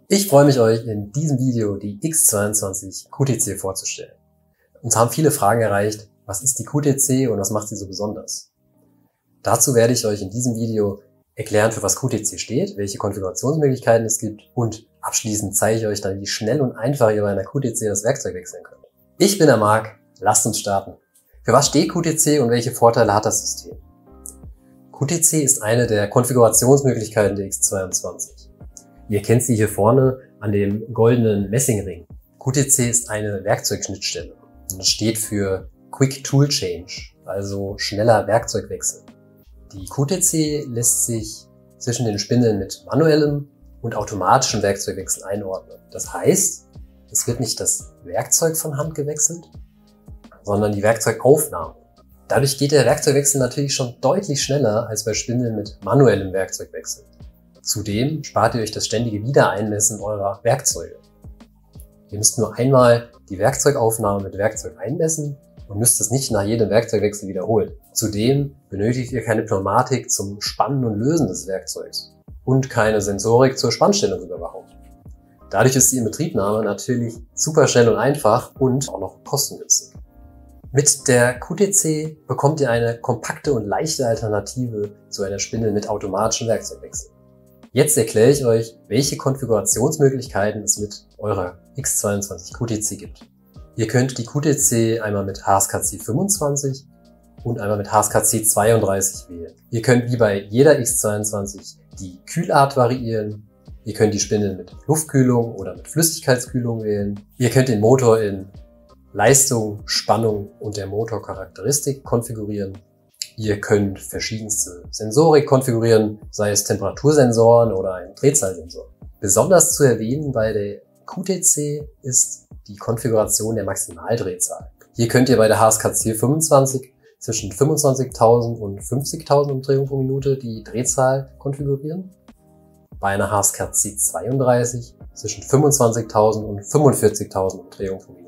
Ich freue mich, euch in diesem Video die X22 QTC vorzustellen. Uns haben viele Fragen erreicht, was ist die QTC und was macht sie so besonders? Dazu werde ich euch in diesem Video erklären, für was QTC steht, welche Konfigurationsmöglichkeiten es gibt und abschließend zeige ich euch dann, wie schnell und einfach ihr bei einer QTC das Werkzeug wechseln könnt. Ich bin der Marc, lasst uns starten. Für was steht QTC und welche Vorteile hat das System? QTC ist eine der Konfigurationsmöglichkeiten der X22. Ihr kennt sie hier vorne an dem goldenen Messingring. QTC ist eine Werkzeugschnittstelle und das steht für Quick Tool Change, also schneller Werkzeugwechsel. Die QTC lässt sich zwischen den Spindeln mit manuellem und automatischem Werkzeugwechsel einordnen. Das heißt, es wird nicht das Werkzeug von Hand gewechselt, sondern die Werkzeugaufnahme. Dadurch geht der Werkzeugwechsel natürlich schon deutlich schneller als bei Spindeln mit manuellem Werkzeugwechsel. Zudem spart ihr euch das ständige Wiedereinmessen eurer Werkzeuge. Ihr müsst nur einmal die Werkzeugaufnahme mit Werkzeug einmessen und müsst es nicht nach jedem Werkzeugwechsel wiederholen. Zudem benötigt ihr keine Pneumatik zum Spannen und Lösen des Werkzeugs und keine Sensorik zur Spannstellungsüberwachung. Dadurch ist die Inbetriebnahme natürlich super schnell und einfach und auch noch kostengünstig. Mit der QTC bekommt ihr eine kompakte und leichte Alternative zu einer Spindel mit automatischem Werkzeugwechsel. Jetzt erkläre ich euch, welche Konfigurationsmöglichkeiten es mit eurer X22 QTC gibt. Ihr könnt die QTC einmal mit HSKC 25 und einmal mit HSKC 32 wählen. Ihr könnt wie bei jeder X22 die Kühlart variieren. Ihr könnt die Spindel mit Luftkühlung oder mit Flüssigkeitskühlung wählen. Ihr könnt den Motor in Leistung, Spannung und der Motorcharakteristik konfigurieren. Ihr könnt verschiedenste Sensorik konfigurieren, sei es Temperatursensoren oder ein Drehzahlsensor. Besonders zu erwähnen bei der QTC ist die Konfiguration der Maximaldrehzahl. Hier könnt ihr bei der HSKC 25 zwischen 25.000 und 50.000 Umdrehungen pro Minute die Drehzahl konfigurieren. Bei einer HSKC 32 zwischen 25.000 und 45.000 Umdrehungen pro Minute.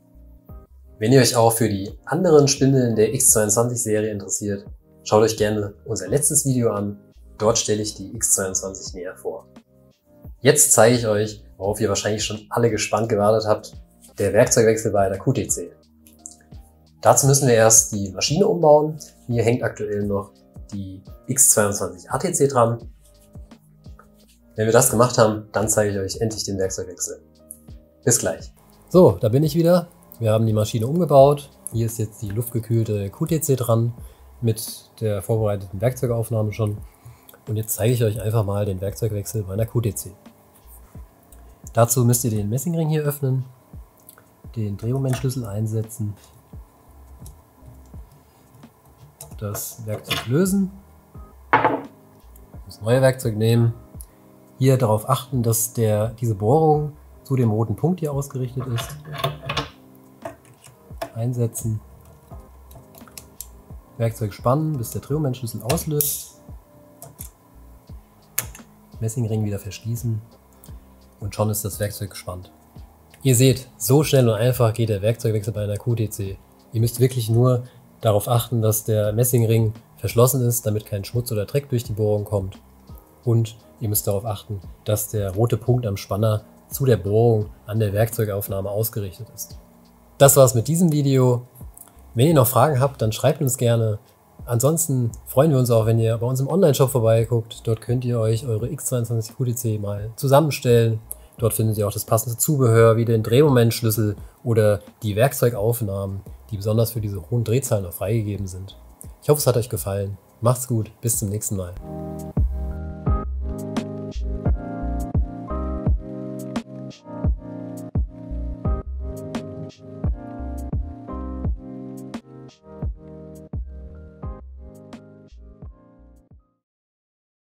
Wenn ihr euch auch für die anderen Spindeln der X22-Serie interessiert, schaut euch gerne unser letztes Video an. Dort stelle ich die X22 näher vor. Jetzt zeige ich euch, worauf ihr wahrscheinlich schon alle gespannt gewartet habt, der Werkzeugwechsel bei der QTC. Dazu müssen wir erst die Maschine umbauen. Hier hängt aktuell noch die X22 ATC dran. Wenn wir das gemacht haben, dann zeige ich euch endlich den Werkzeugwechsel. Bis gleich. So, da bin ich wieder. Wir haben die Maschine umgebaut. Hier ist jetzt die luftgekühlte QTC dran mit der vorbereiteten Werkzeugaufnahme schon. Und jetzt zeige ich euch einfach mal den Werkzeugwechsel bei einer QTC. Dazu müsst ihr den Messingring hier öffnen, den Drehmomentschlüssel einsetzen, das Werkzeug lösen, das neue Werkzeug nehmen. Hier darauf achten, dass diese Bohrung zu dem roten Punkt hier ausgerichtet ist. Einsetzen, Werkzeug spannen, bis der Drehmomentschlüssel auslöst, Messingring wieder verschließen und schon ist das Werkzeug gespannt. Ihr seht, so schnell und einfach geht der Werkzeugwechsel bei einer QTC. Ihr müsst wirklich nur darauf achten, dass der Messingring verschlossen ist, damit kein Schmutz oder Dreck durch die Bohrung kommt. Und ihr müsst darauf achten, dass der rote Punkt am Spanner zu der Bohrung an der Werkzeugaufnahme ausgerichtet ist. Das war's mit diesem Video. Wenn ihr noch Fragen habt, dann schreibt uns gerne. Ansonsten freuen wir uns auch, wenn ihr bei uns im Online-Shop vorbeiguckt. Dort könnt ihr euch eure X22 QTC mal zusammenstellen. Dort findet ihr auch das passende Zubehör, wie den Drehmomentschlüssel oder die Werkzeugaufnahmen, die besonders für diese hohen Drehzahlen noch freigegeben sind. Ich hoffe, es hat euch gefallen. Macht's gut, bis zum nächsten Mal.